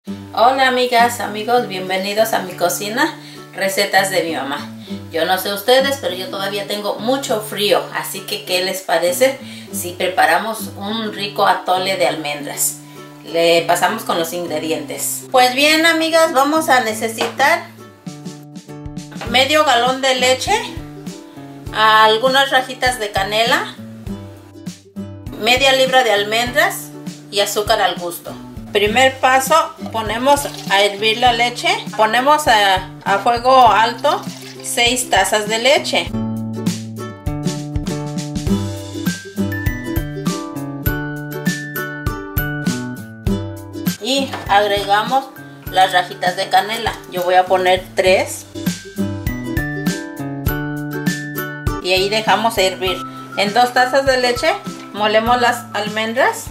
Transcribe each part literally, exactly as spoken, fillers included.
Hola amigas, amigos, bienvenidos a mi cocina, recetas de mi mamá. Yo no sé ustedes, pero yo todavía tengo mucho frío, así que ¿qué les parece si preparamos un rico atole de almendras? Le pasamos con los ingredientes. Pues bien amigas, vamos a necesitar medio galón de leche, algunas rajitas de canela, media libra de almendras y azúcar al gusto. Primer paso, ponemos a hervir la leche, ponemos a, a fuego alto seis tazas de leche. Y agregamos las rajitas de canela, yo voy a poner tres. Y ahí dejamos hervir. En dos tazas de leche molemos las almendras.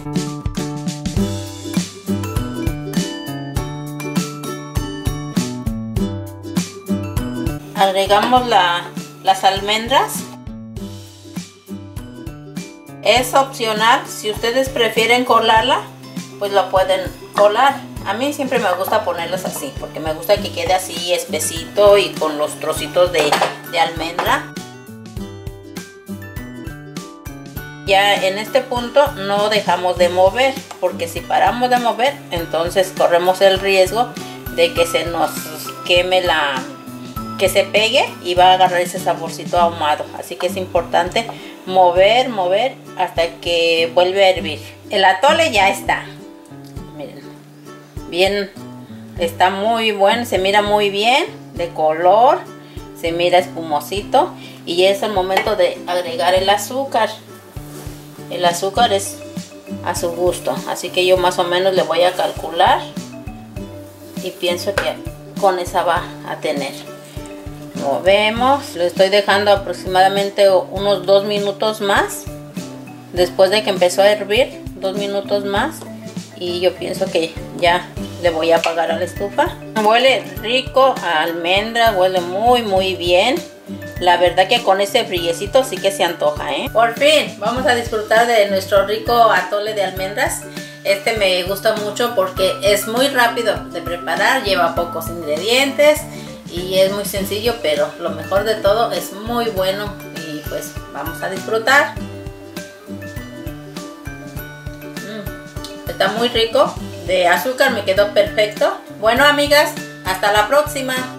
Agregamos la, las almendras. Es opcional, si ustedes prefieren colarla, pues la pueden colar. A mí siempre me gusta ponerlas así, porque me gusta que quede así espesito y con los trocitos de, de almendra. Ya en este punto no dejamos de mover, porque si paramos de mover, entonces corremos el riesgo de que se nos queme la... que se pegue y va a agarrar ese saborcito ahumado, así que es importante mover, mover hasta que vuelve a hervir. El atole ya está, miren, bien, está muy bueno, se mira muy bien de color, se mira espumosito y es el momento de agregar el azúcar. El azúcar es a su gusto, así que yo más o menos le voy a calcular y pienso que con esa va a tener. Movemos, lo estoy dejando aproximadamente unos dos minutos más después de que empezó a hervir, dos minutos más, y yo pienso que ya le voy a apagar a la estufa. Huele rico a almendra, huele muy muy bien. La verdad que con ese friecito sí que se antoja, ¿eh? Por fin vamos a disfrutar de nuestro rico atole de almendras. Este me gusta mucho porque es muy rápido de preparar, lleva pocos ingredientes y es muy sencillo, pero lo mejor de todo es muy bueno y pues vamos a disfrutar. Mm, está muy rico, de azúcar me quedó perfecto. Bueno amigas, hasta la próxima.